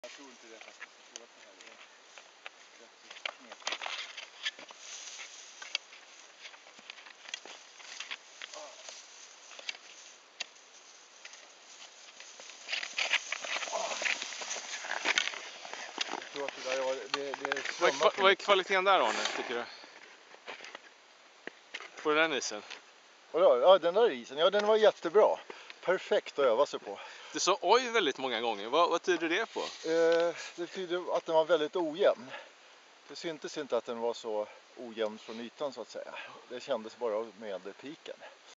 Jag tror inte det faktiskt. Jag tror att det här är rätt så knepigt. Jag tror att det där är Vad är kvaliteten där, Arne, tycker du? På den isen? Ja, den där isen, ja, den var jättebra. Perfekt att öva sig på. Du sa oj väldigt många gånger. Vad tyder det på? Det betyder att den var väldigt ojämn. Det syntes inte att den var så ojämn från ytan så att säga. Det kändes bara med piken.